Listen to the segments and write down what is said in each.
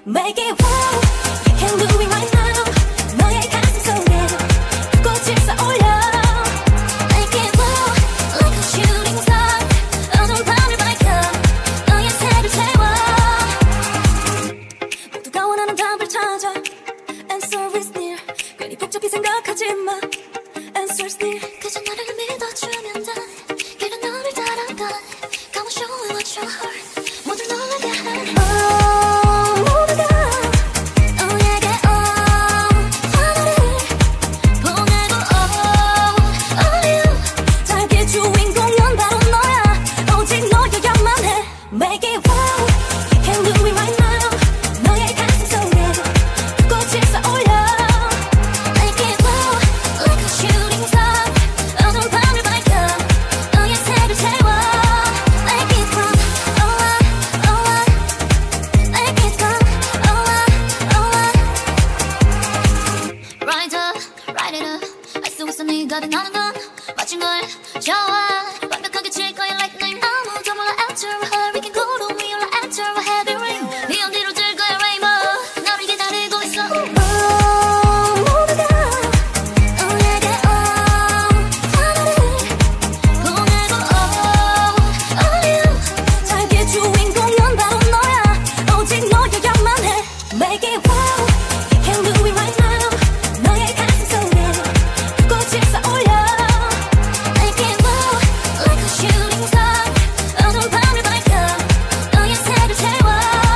Make it wow, you can do it right now. 너의 가슴 속에 꽃을 쏘올려. Make it wow, like a shooting star. 어두운 밤을 밝혀 너의 색을 채워. 모두가 원하는 답을 찾아. Answer is near. 괜히 복잡히 생각하지 마. Answer is near. 그저 나를 믿어주면 돼. 길은 너를 따라가. Come on, show me what you heard. 모두 놀라게 해. Make it wow, you can do it right now. 너의 가슴 속에 꽃을 쏘올려. Make it wow, like a shooting star. 어두운 밤을 밝혀 너의 색을 채워. Make it wow, oh I, oh I. Make it wow, oh I, oh I. Right up, right it up. 알 수 있어 네가 변하는 건 멋진 걸 좋아. 완벽하게 칠 거야 like 내 아무도 몰라 after a hurricane. Make it wow, you can do it right now. 너의 가슴 속에 꽃을 쏘올려. Make it wow, like a shooting star. 어두운 밤을 밝혀 너의 색을 채워.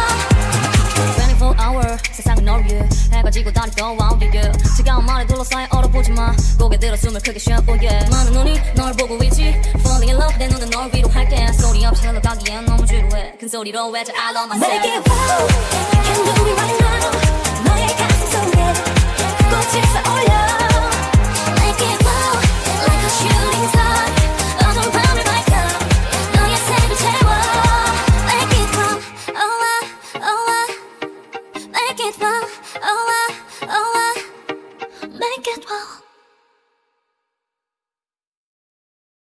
24hour 세상은 널 위해 해가 지고 달이 떠 wow yeah. 지겨운 말에 둘러싸여 얼어보지 마. 고개 들어 숨을 크게 쉬어 yeah. 많은 눈이 널 보고 있지. Falling in love 내 눈은 널 위로할게. 소리 없이 흘러가기엔 너무 지루해. 큰 소리로 외쳐 I love myself. Make it wow, you can do it right now. 너의 가슴 속에 꽃을 쏘올려. Make it wow, like a shooting star. 어두운 밤을 밝혀 너의 색을 채워. Make it wow, oh I, oh I. Make it wow, oh I, oh I. Make it wow.